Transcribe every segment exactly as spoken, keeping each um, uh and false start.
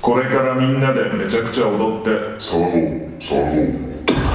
これからみんなでめちゃくちゃ踊って騒ごう騒ごう。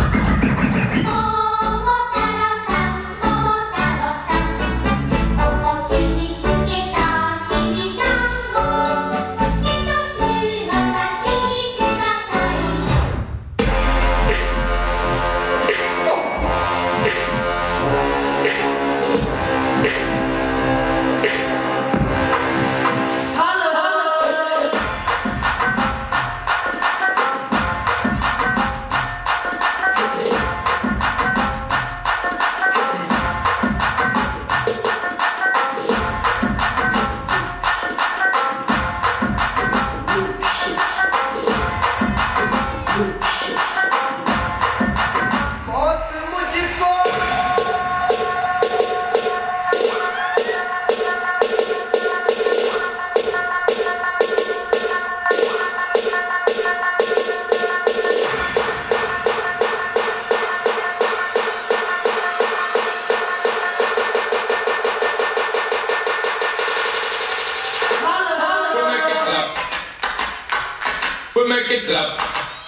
We make it clap.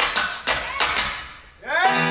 Yeah,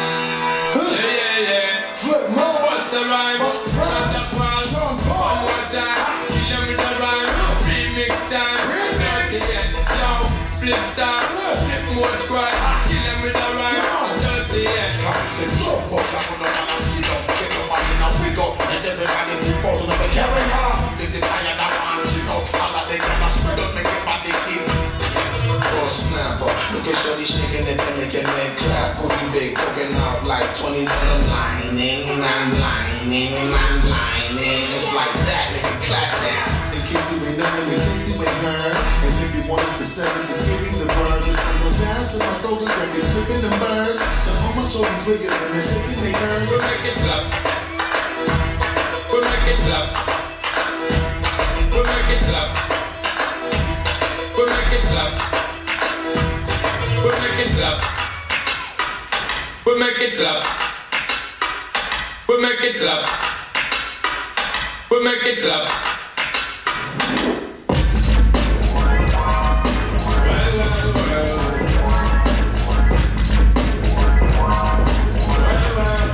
yeah, yeah. Flip mode. What's the rhyme? What's the rhyme? Shut up, man. Sean Paul. One more time. Kill them with the rhyme. Remix time. Dirty again. Yo, flip star. Flip mode squad. Kill them with the rhyme. Dirty again. Shut up, I'm on the man. I sit up. Get the man in a wig up. And everybody keep out on the carry on. This is tired of man. Shit up. All of them gonna spread up. Make it body keep. Snapper, look at Shorty shaking it to make your neck clap. Cookie big, cooking out like twenties on the lining, I'm lining, I'm lining. It's like that, make it clap now. In case you ain't knowing, in case you ain't heard, and if you want us to seven, just give me the word. Just send those down to my soldiers that be flipping them birds. So all my shorties wiggling and they're shaking their nerves. We make it clap. We make it clap. We make it clap. We make it clap. We make it clap. We make it clap. We make it clap. We make it clap. Well, well, well. Well, well.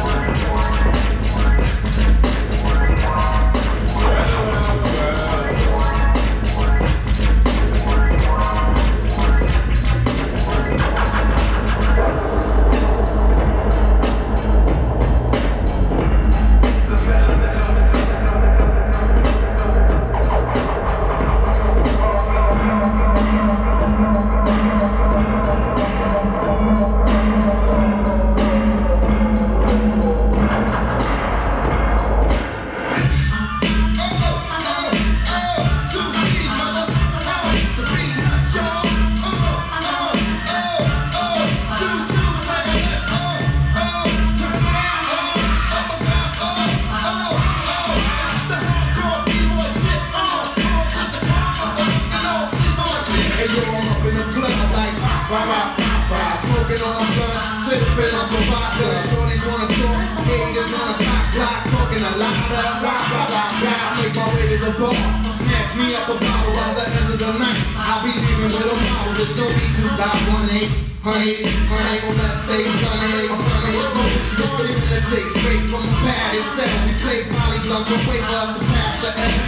Smoking on a blunt, sipping on some vodka. Shorties wanna talk, haters wanna pop, block, talking a lot of rah, rah, rah, rah. I make my way to the bar, snatch me up a bottle by the end of the night. I'll be leaving with a bottle, there's no equals, I one eight, honey, honey, gon' let stay done it. I'm done it, it's most, it's the lunatic, straight from the pad, it's set. We play polygons, so wait for us to pass the end.